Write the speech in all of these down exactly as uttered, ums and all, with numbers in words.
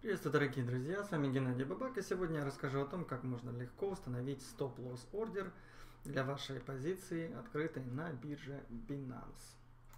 Приветствую, дорогие друзья, с вами Геннадий Бабак, и сегодня я расскажу о том, как можно легко установить стоп-лосс ордер для вашей позиции, открытой на бирже Binance.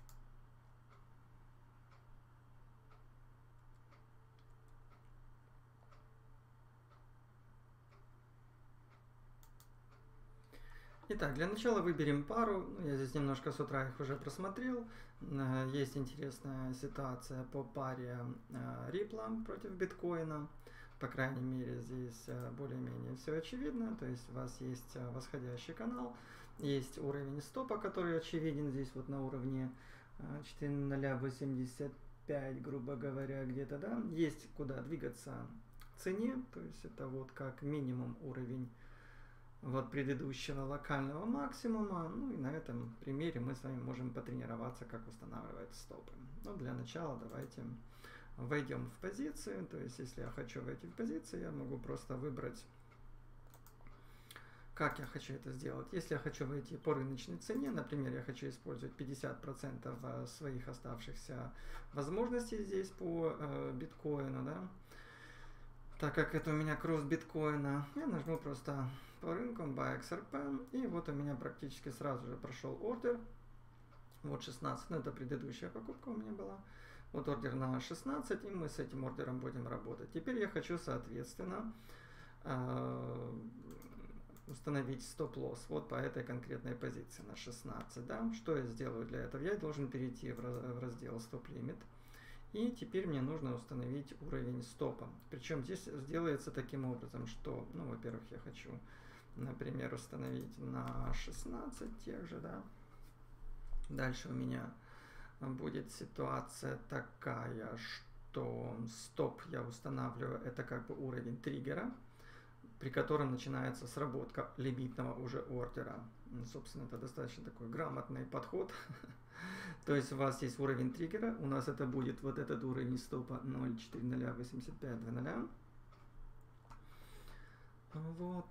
Итак, для начала выберем пару. Я здесь немножко с утра их уже просмотрел. Есть интересная ситуация по паре Ripple против биткоина. По крайней мере, здесь более-менее все очевидно. То есть у вас есть восходящий канал, есть уровень стопа, который очевиден здесь вот на уровне четыре ноль восемьдесят пять, грубо говоря, где-то, да. Есть куда двигаться цене, то есть это вот как минимум уровень вот предыдущего локального максимума. Ну и на этом примере мы с вами можем потренироваться, как устанавливать стопы. Но для начала давайте войдем в позицию. То есть если я хочу войти в позицию, я могу просто выбрать, как я хочу это сделать. Если я хочу войти по рыночной цене, например, я хочу использовать пятьдесят процентов своих оставшихся возможностей здесь по э, биткоину, да, так как это у меня кросс биткоина, я нажму просто по рынку Buy икс ар пи, и вот у меня практически сразу же прошел ордер. Вот шестнадцать, ну это предыдущая покупка у меня была. Вот ордер на шестнадцать, и мы с этим ордером будем работать. Теперь я хочу, соответственно, установить стоп-лосс вот по этой конкретной позиции на шестнадцать. Да? Что я сделаю для этого? Я должен перейти в раздел стоп-лимит. И теперь мне нужно установить уровень стопа. Причем здесь сделается таким образом, что, ну, во-первых, я хочу, например, установить на шестнадцать тех же, да. Дальше у меня будет ситуация такая, что стоп я устанавливаю, это как бы уровень триггера, при котором начинается сработка лимитного уже ордера. Собственно, это достаточно такой грамотный подход. То есть у вас есть уровень триггера, у нас это будет вот этот уровень стопа ноль четыре ноль восемьдесят пять два ноль. Вот.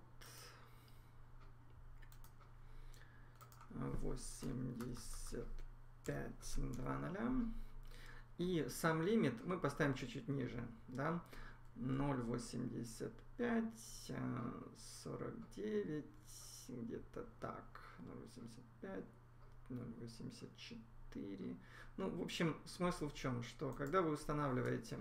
восемьдесят пять два ноль. И сам лимит мы поставим чуть-чуть ниже, да, ноль восемьдесят пять сорок девять, где-то так, ноль восемьдесят пять ноль восемьдесят четыре. Ну, в общем, смысл в чем? Что когда вы устанавливаете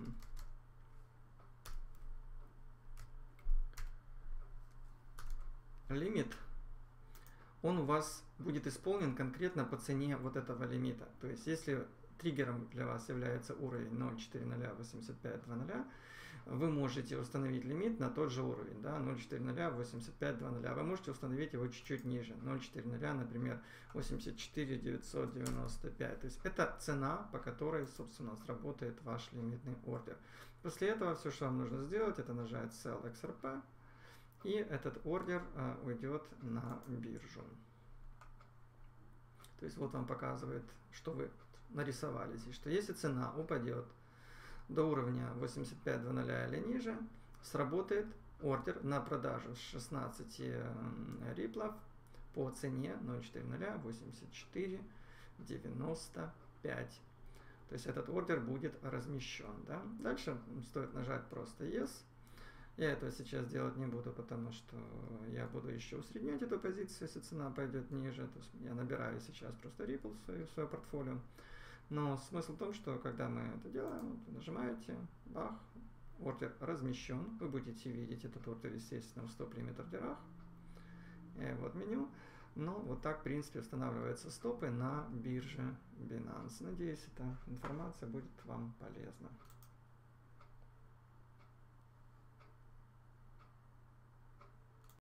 лимит, он у вас будет исполнен конкретно по цене вот этого лимита. То есть, если триггером для вас является уровень ноль четыре ноль восемьдесят пять два ноль, вы можете установить лимит на тот же уровень, да, ноль четыре ноль восемьдесят пять два ноль. Вы можете установить его чуть-чуть ниже, ноль четыре ноль, например, восемьдесят четыре девятьсот девяносто пять. То есть это цена, по которой, собственно, сработает ваш лимитный ордер. После этого все, что вам нужно сделать, это нажать Sell икс ар пи, и этот ордер а, уйдет на биржу. То есть вот вам показывает, что вы нарисовали здесь, что если цена упадет до уровня восемьдесят пять два ноль или ниже, сработает ордер на продажу с шестнадцати риплов по цене ноль четыре ноль восемьдесят четыре девяносто пять. То есть этот ордер будет размещен. Да? Дальше стоит нажать просто Yes. Я этого сейчас делать не буду, потому что я буду еще усреднять эту позицию, если цена пойдет ниже. То есть я набираю сейчас просто Ripple в свое, в свое портфолио. Но смысл в том, что когда мы это делаем, вы нажимаете, бах, ордер размещен. Вы будете видеть этот ордер, естественно, в стоп-лимит ордерах. И вот меню. Но вот так, в принципе, устанавливаются стопы на бирже Binance. Надеюсь, эта информация будет вам полезна.